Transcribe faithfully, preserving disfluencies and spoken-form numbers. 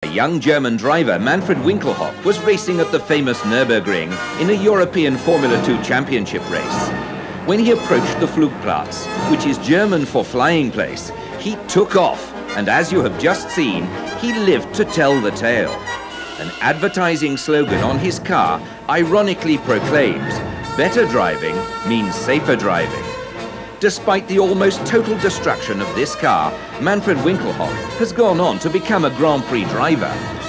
young German driver, Manfred Winkelhock, was racing at the famous Nürburgring in a European Formula two championship race. When he approached the Flugplatz, which is German for flying place, he took off, and as you have just seen, he lived to tell the tale. An advertising slogan on his car ironically proclaims, "Better driving means safer driving." Despite the almost total destruction of this car, Manfred Winkelhock has gone on to become a Grand Prix driver